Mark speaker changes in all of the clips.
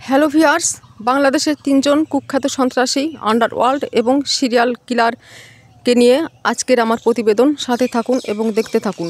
Speaker 1: Hello viewers, বাংলাদেশের তিনজন কুখ্যাত সন্ত্রাসী, আন্ডারওয়ার্ল্ড এবং সিরিয়াল কিলারকে নিয়ে আজকের আমার প্রতিবেদন। সাথে থাকুন এবং দেখতে থাকুন।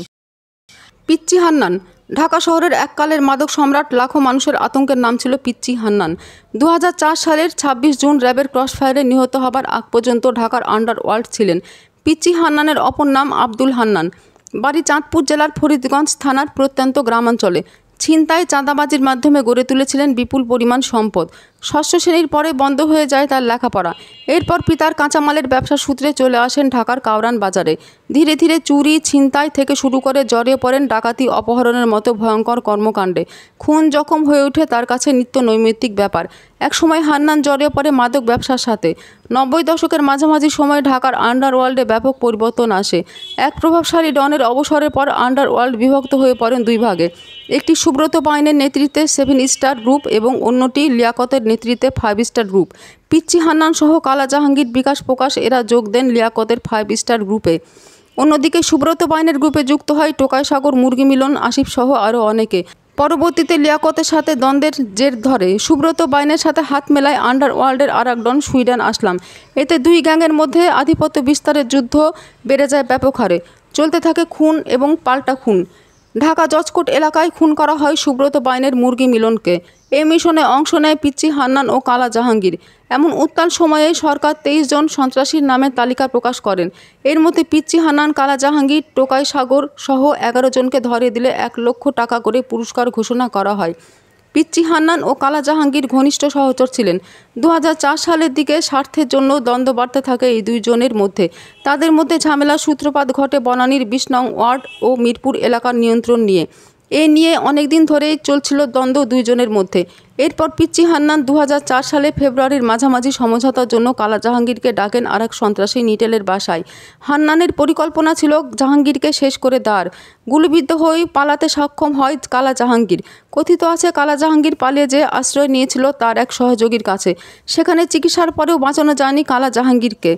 Speaker 1: পিচ্চি হান্নান। ঢাকা শহরের এককালের মাদক সম্রাট, লাখো মানুষের আতঙ্কের নাম ছিল পিচ্চি হান্নান। 2004 সালের 26 জুন র্যাবের ক্রসফায়ারে নিহত হবার আগ পর্যন্ত ঢাকার আন্ডারওয়ার্ল্ড ছিলেন। পিচ্চি হান্নানের অপর নাম আব্দুল হান্নান। বাড়ি চাঁদপুর জেলার ফরিদগঞ্জ থানার প্রত্যন্ত গ্রামাঞ্চলে। ছিনতাই, চাঁদাবাজির মাধ্যমে গড়ে তুলেছিলেন বিপুল পরিমাণ সম্পদ। ষষ্ঠ শ্রেণীর পরে বন্ধ হয়ে যায় তার লেখাপড়া। এরপর পিতার কাঁচামালের ব্যবসা সূত্রে চলে আসেন ঢাকার কাউরান বাজারে। ধীরে ধীরে চুরি, ছিনতাই থেকে শুরু করে জড়িয়ে পড়েন ডাকাতি, অপহরণের মতো ভয়ঙ্কর কর্মকাণ্ডে। খুন জখম হয়ে ওঠে তার কাছে নিত্য নৈমিত্তিক ব্যাপার। একসময় হান্নান জড়িয়ে পড়ে মাদক ব্যবসার সাথে। 90 দশকের মাঝামাঝি সময়ে ঢাকার আন্ডারওয়ার্ল্ডে ব্যাপক পরিবর্তন আসে। এক প্রভাবশালী ডনের অবসরের পর আন্ডারওয়ার্ল্ড বিভক্ত হয়ে পড়েন দুই ভাগে। একটি সুব্রত পাইনের নেতৃত্বে 7 স্টার গ্রুপ এবং অন্যটি লিয়াকতের নেতৃত্বে 5 স্টার গ্রুপ। পিচ্চি হান্নান সহ কালা জাহাঙ্গীর, বিকাশ প্রকাশ এরা যোগ দেন লিয়াকতের 5 স্টার গ্রুপে। অন্যদিকে সুব্রত পাইনের গ্রুপে যুক্ত হয় টোকাই সাগর, মুরগি মিলন, আসিফ সহ আরও অনেকে। পরবর্তীতে লিয়াকতের সাথে দ্বন্দ্বের জের ধরে সুব্রত বাইনের সাথে হাত মেলায় আন্ডারওয়ার্ল্ডের আরেক ডন সুইডেন আসলাম। এতে দুই গ্যাংয়ের মধ্যে আধিপত্য বিস্তারের যুদ্ধ বেড়ে যায় ব্যাপক হারে। চলতে থাকে খুন এবং পাল্টা খুন। ঢাকা জজকোর্ট এলাকায় খুন করা হয় সুব্রত বাইনের মুরগি মিলনকে। এই মিশনে অংশ নেয় পিচ্চি হান্নান ও কালা জাহাঙ্গীর। এমন উত্তাল সময়ে সরকার 23 জন সন্ত্রাসীর নামের তালিকা প্রকাশ করেন। এর মধ্যে পিচ্চি হান্নান, কালা জাহাঙ্গীর, টোকাই সাগর সহ 11 জনকে ধরিয়ে দিলে 1 লক্ষ টাকা করে পুরস্কার ঘোষণা করা হয়। পিচ্চি হান্নান ও কালা জাহাঙ্গীর ঘনিষ্ঠ সহচর ছিলেন। 2004 সালের দিকে স্বার্থের জন্য দ্বন্দ্ব বাড়তে থাকে এই দুই জনের মধ্যে। তাদের মধ্যে ঝামেলার সূত্রপাত ঘটে বনানীর 20 নং ওয়ার্ড ও মিরপুর এলাকার নিয়ন্ত্রণ নিয়ে। এ নিয়ে অনেকদিন ধরেই চলছিল দ্বন্দ্ব দুইজনের মধ্যে। এরপর পিচ্চি হান্নান 2004 সালে ফেব্রুয়ারির মাঝামাঝি সমঝোতার জন্য কালা জাহাঙ্গীরকে ডাকেন আরেক সন্ত্রাসী নিটেলের বাসায়। হান্নানের পরিকল্পনা ছিল জাহাঙ্গীরকে শেষ করে দেওয়ার। গুলিবিদ্ধ হয়ে পালাতে সক্ষম হয় কালা জাহাঙ্গীর। কথিত আছে কালা জাহাঙ্গীর পালিয়ে যেয়ে আশ্রয় নিয়েছিল তার এক সহযোগীর কাছে। সেখানে চিকিৎসার পরেও বাঁচানো যায়নি কালা জাহাঙ্গীরকে।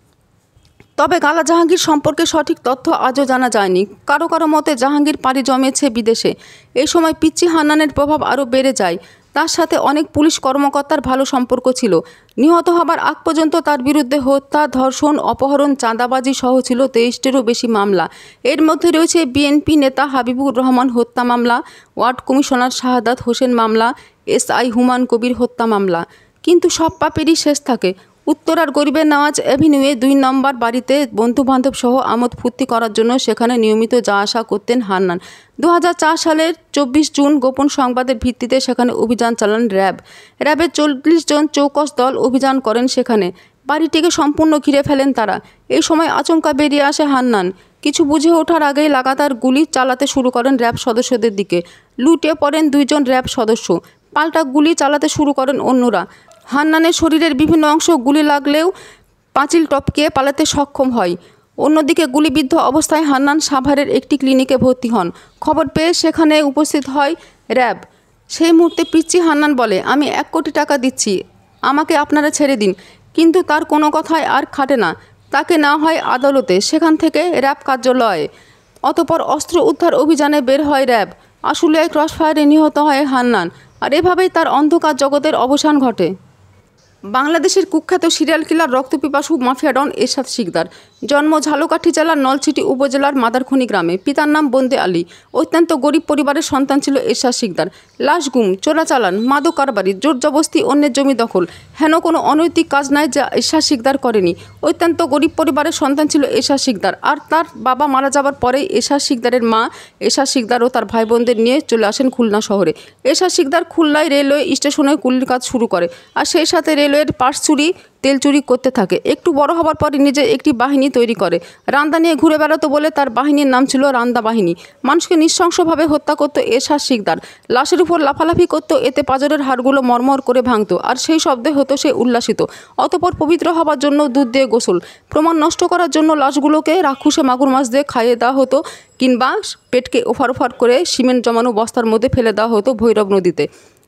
Speaker 1: তবে কালা জাহাঙ্গীর সম্পর্কে সঠিক তথ্য আজও জানা যায়নি। কারো কারো মতে জাহাঙ্গীর পাড়ি জমিয়েছে বিদেশে। এই সময় পিচ্চি হান্নানের প্রভাব আরও বেড়ে যায়। তার সাথে অনেক পুলিশ কর্মকর্তার ভালো সম্পর্ক ছিল। নিহত হবার আগ পর্যন্ত তার বিরুদ্ধে হত্যা, ধর্ষণ, অপহরণ, চাঁদাবাজি সহ ছিল 23টিরও বেশি মামলা। এর মধ্যে রয়েছে বিএনপি নেতা হাবিবুর রহমান হত্যা মামলা, ওয়ার্ড কমিশনার শাহাদাত হোসেন মামলা, এসআই হুমায়ুন কবির হত্যা মামলা। কিন্তু সব পাপেরই শেষ থাকে। উত্তরার গরিবের নওয়াজ অ্যাভিনিউয়ে 2 নম্বর বাড়িতে বন্ধুবান্ধব সহ আমোদ ফুর্তি করার জন্য সেখানে নিয়মিত যা আসা করতেন হান্নান। 2004 সালের 24 জুন গোপন সংবাদের ভিত্তিতে সেখানে অভিযান চালান র্যাব। র্যাবের 40 জন চৌকস দল অভিযান করেন সেখানে। বাড়িটিকে সম্পূর্ণ ঘিরে ফেলেন তারা। এই সময় আচমকা বেরিয়ে আসে হান্নান। কিছু বুঝে ওঠার আগেই লাগাতার গুলি চালাতে শুরু করেন র্যাব সদস্যদের দিকে। লুটে পড়েন 2 জন র্যাব সদস্য। পাল্টা গুলি চালাতে শুরু করেন অন্যরা। হান্নানের শরীরের বিভিন্ন অংশ গুলি লাগলেও পাঁচিল টপকে পালাতে সক্ষম হয়। অন্যদিকে গুলিবিদ্ধ অবস্থায় হান্নান সাভারের একটি ক্লিনিকে ভর্তি হন। খবর পেয়ে সেখানে উপস্থিত হয় র্যাব। সেই মুহূর্তে পিচ্চি হান্নান বলে, আমি 1 কোটি টাকা দিচ্ছি, আমাকে আপনারা ছেড়ে দিন। কিন্তু তার কোনো কথাই আর খাটে না। তাকে নেওয়া হয় আদালতে, সেখান থেকে র্যাব কার্যালয়ে। অতপর অস্ত্র উদ্ধার অভিযানে বের হয় র্যাব। আশুলিয়ায় ক্রসফায়ারে নিহত হয় হান্নান। আর এভাবেই তার অন্ধকার জগতের অবসান ঘটে। বাংলাদেশের কুখ্যাত সিরিয়াল কিলার, রক্তপিপাসু মাফিয়া ডন এরশাদ শিকদার। জন্ম ঝালকাঠি জেলার নলছিটি উপজেলার মাদারখনি গ্রামে। পিতার নাম বন্দে আলী। অত্যন্ত গরিব পরিবারের সন্তান ছিল এরশাদ শিকদার। লাশ গুম, চোরাচালান, মাদক কারবারি, জোর জবস্তি, অন্যের জমি দখল, হেন কোনো অনৈতিক কাজ নাই যা এরশাদ শিকদার করেনি। অত্যন্ত গরিব পরিবারের সন্তান ছিল এরশাদ শিকদার। আর তার বাবা মারা যাবার পরেই এরশাদ শিকদারের মা এরশাদ শিকদার ও তার ভাই বোনদের নিয়ে চলে আসেন খুলনা শহরে। এরশাদ শিকদার খুলনায় রেলওয়ে স্টেশনে কুলির কাজ শুরু করে। আর সেই সাথে রেলওয়ের পার্স চুরি, তেল চুরি করতে থাকে। একটু বড় হবার পরে নিজে একটি বাহিনী তৈরি করে। রান্দা নিয়ে ঘুরে বেড়াতো বলে তার বাহিনীর নাম ছিল রান্দা বাহিনী। মানুষকে নৃশংসভাবে হত্যা করত এরশাদ শিকদার। লাশের উপর লাফালাফি করত, এতে পাঁজরের হাড়গুলো মরমর করে ভাঙত। আর সেই শব্দে হতো সে উল্লাসিত। অতপর পবিত্র হবার জন্য দুধ দিয়ে গোসল, প্রমাণ নষ্ট করার জন্য লাশগুলোকে রাক্ষুসে মাগুর মাছ দিয়ে খাইয়ে দেওয়া হতো, কিংবা পেটকে ওফার ওফার করে সিমেন্ট জমানো বস্তার মধ্যে ফেলে দেওয়া হতো ভৈরব নদীতে।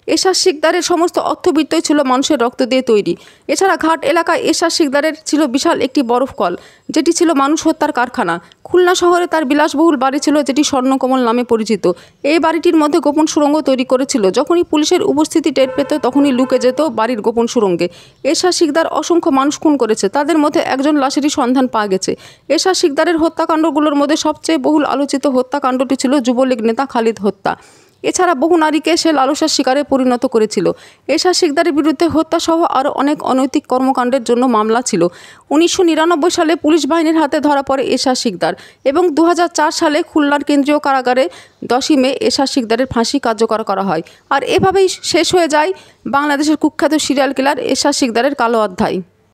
Speaker 1: এশা শিকদারের সমস্ত অর্থবিত্তই ছিল মানুষের রক্ত দিয়ে তৈরি। এছাড়া ঘাট এলাকায় এশা শিকদারের ছিল বিশাল একটি বরফ কল, যেটি ছিল মানুষ হত্যার কারখানা। খুলনা শহরে তার বিলাসবহুল বাড়ি ছিল, যেটি স্বর্ণকমল নামে পরিচিত। এই বাড়িটির মধ্যে গোপন সুড়ঙ্গ তৈরি করেছিল। যখনই পুলিশের উপস্থিতি টের পেত, তখনই লুকে যেত বাড়ির গোপন সুড়ঙ্গে। এশা শিকদার অসংখ্য মানুষ খুন করেছে, তাদের মধ্যে একজন লাশেরই সন্ধান পাওয়া গেছে। এশা শিকদারের হত্যাকাণ্ডগুলোর মধ্যে সবচেয়ে বহুল আলোচিত হত্যাকাণ্ডটি ছিল যুবলীগ নেতা খালিদ হত্যা। এছাড়া বহু নারীকে সে লালসার শিকারে পরিণত করেছিল। এশা শিকদারের বিরুদ্ধে হত্যাসহ আরও অনেক অনৈতিক কর্মকাণ্ডের জন্য মামলা ছিল। 1999 সালে পুলিশ বাহিনীর হাতে ধরা পড়ে এশা শিকদার এবং 2004 সালে খুলনার কেন্দ্রীয় কারাগারে 10ই মে এশা শিকদারের ফাঁসি কার্যকর করা হয়। আর এভাবেই শেষ হয়ে যায় বাংলাদেশের কুখ্যাত সিরিয়াল কিলার এশা শিকদারের কালো অধ্যায়।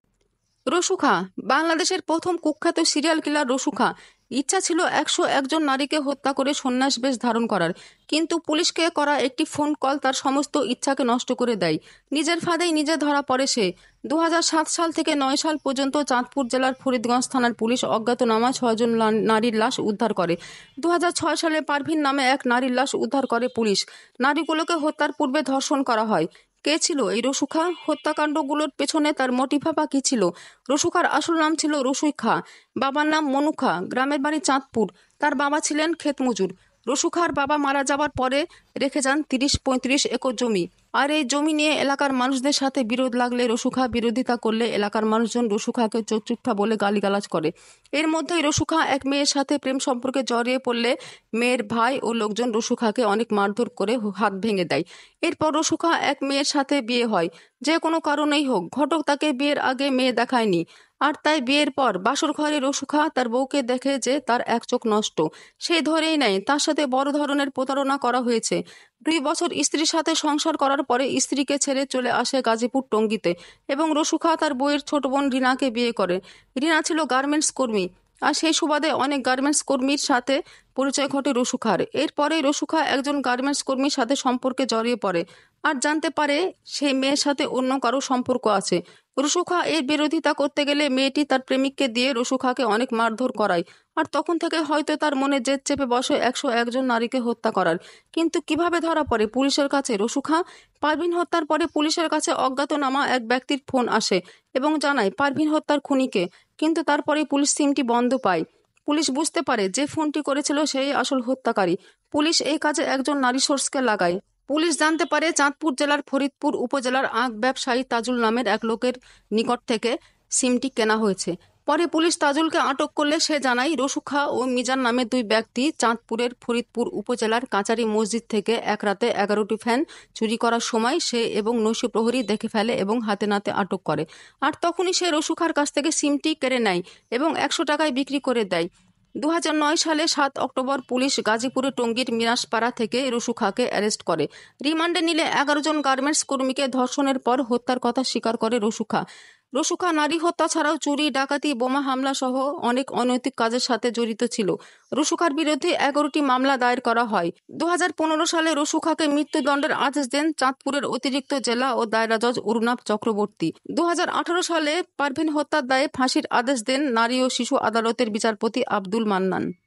Speaker 1: রসু খাঁ, বাংলাদেশের প্রথম কুখ্যাত সিরিয়াল কিলার রসু খাঁ। ইচ্ছা ছিল 101 জন নারীকে হত্যা করে সন্ন্যাস বেশ ধারণ করার, কিন্তু পুলিশকে করা একটি ফোন কল তার সমস্ত ইচ্ছাকে নষ্ট করে দেয়। নিজের ফাঁদেই নিজে ধরা পড়ে সে। 2007 সাল থেকে 9 সাল পর্যন্ত চাঁদপুর জেলার ফরিদগঞ্জ থানার পুলিশ অজ্ঞাতনামা 6 জন নারীর লাশ উদ্ধার করে। 2006 সালে পারভিন নামে এক নারীর লাশ উদ্ধার করে পুলিশ। নারীগুলোকে হত্যার পূর্বে ধর্ষণ করা হয়। কে ছিল এই রসু খাঁ? হত্যাকাণ্ডগুলোর পেছনে তার মোটিভা বা কী ছিল? রসু খাঁর আসল নাম ছিল রসুই খাঁ। বাবার নাম মনু খাঁ, গ্রামের বাড়ি চাঁদপুর। তার বাবা ছিলেন ক্ষেতমজুর। রসু খাঁর বাবা মারা যাবার পরে রেখে যান 30-35 একর জমি। আর এই জমি নিয়ে এলাকার মানুষদের সাথে বিরোধ লাগলে রসু খাঁ বিরোধিতা করলে এলাকার মানুষজন রসু খাঁকে চোরচুট্টা বলে গালিগালাজ করে। এর মধ্যেই রসু খাঁ এক মেয়ের সাথে প্রেম সম্পর্কে জড়িয়ে পড়লে মেয়ের ভাই ও লোকজন রসু খাঁকে অনেক মারধর করে হাত ভেঙে দেয়। এরপর রসু খাঁ এক মেয়ের সাথে বিয়ে হয়। যে কোনো কারণেই হোক, ঘটক তাকে বিয়ের আগে মেয়ে দেখায়নি, আর তাই বিয়ের পর বাসর ঘরে রসু খাঁ তার বউকে দেখে যে তার এক চোখ নষ্ট। সে ধরেই নেয় তার সাথে বড় ধরনের প্রতারণা করা হয়েছে। 2 বছর স্ত্রীর সাথে সংসার করার পরে স্ত্রীকে ছেড়ে চলে আসে গাজীপুর টঙ্গীতে এবং রসু খাঁ তার বউয়ের ছোট বোন রিনাকে বিয়ে করে। রিনা ছিল গার্মেন্টস কর্মী, আর সেই সুবাদে অনেক গার্মেন্টস কর্মীর সাথে পরিচয় ঘটে রসু খাঁর। এরপরেই রসু খাঁ একজন গার্মেন্টস কর্মীর সাথে সম্পর্কে জড়িয়ে পড়ে আর জানতে পারে সেই মেয়ের সাথে অন্য কারো সম্পর্ক আছে। রসু খাঁ এর বিরোধিতা করতে গেলে মেয়েটি তার প্রেমিককে দিয়ে রসু খাঁকে অনেক মারধর করায়। আর তখন থেকে হয়তো তার মনে জেদ চেপে বসে 101 জন নারীকে হত্যা করার। কিন্তু কিভাবে ধরা পড়ে পুলিশের কাছে রসু খাঁ? পারভিন হত্যার পরে পুলিশের কাছে অজ্ঞাতনামা এক ব্যক্তির ফোন আসে এবং জানায় পারভিন হত্যার খুনিকে, কিন্তু তারপরে পুলিশ সিমটি বন্ধ পায়। পুলিশ বুঝতে পারে যে ফোনটি করেছিল সেই আসল হত্যাকারী। পুলিশ এই কাজে একজন নারী সোর্সকে লাগায়। পুলিশ জানতে পারে চাঁদপুর জেলার ফরিদপুর উপজেলার আখ ব্যবসায়ী তাজুল নামের এক লোকের নিকট থেকে সিমটি কেনা হয়েছে। পরে পুলিশ তাজুলকে আটক করলে সে জানায় রসু খাঁ ও মিজান নামে 2 ব্যক্তি চাঁদপুরের ফরিদপুর উপজেলার কাচারি মসজিদ থেকে এক রাতে 11টি ফ্যান চুরি করার সময় সে এবং নৈশ প্রহরী দেখে ফেলে এবং হাতে নাতে আটক করে। আর তখনই সে রসু খাঁর কাছ থেকে সিমটি কেড়ে নেয় এবং 100 টাকায় বিক্রি করে দেয়। 2009 সালে 7 অক্টোবর পুলিশ গাজীপুরে টঙ্গীর মিরাজপাড়া থেকে রসু খাঁকে অ্যারেস্ট করে। রিমান্ডে নিলে 11 জন গার্মেন্টস কর্মীকে ধর্ষণের পর হত্যার কথা স্বীকার করে রসু খাঁ। রসু খাঁ নারী হত্যা ছাড়াও চুরি, ডাকাতি, বোমা হামলা সহ অনেক অনৈতিক কাজের সাথে জড়িত ছিল। রসু খাঁর বিরুদ্ধে 11টি মামলা দায়ের করা হয়। 2015 সালে রসু খাঁকে মৃত্যুদণ্ডের আদেশ দেন চাঁদপুরের অতিরিক্ত জেলা ও দায়রা জজ অরুণাভ চক্রবর্তী। 2018 সালে পারভিন হত্যার দায়ে ফাঁসির আদেশ দেন নারী ও শিশু আদালতের বিচারপতি আব্দুল মান্নান।